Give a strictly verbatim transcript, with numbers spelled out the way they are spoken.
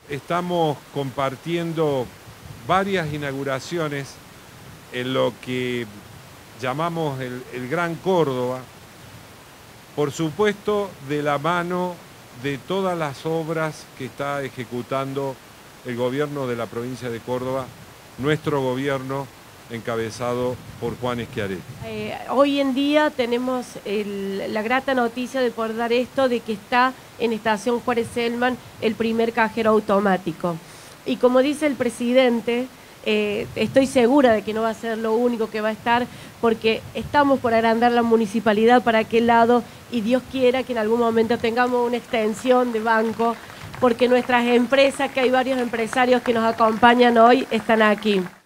estamos compartiendo varias inauguraciones en lo que llamamos el, el Gran Córdoba, por supuesto de la mano de todas las obras que está ejecutando el gobierno de la provincia de Córdoba, nuestro gobierno encabezado por Juan Schiaretti. Eh, hoy en día tenemos el, la grata noticia de poder dar esto, de que está en Estación Juárez Celman el primer cajero automático. Y como dice el presidente, eh, estoy segura de que no va a ser lo único que va a estar, porque estamos por agrandar la municipalidad para aquel lado y Dios quiera que en algún momento tengamos una extensión de banco, porque nuestras empresas, que hay varios empresarios que nos acompañan hoy, están aquí.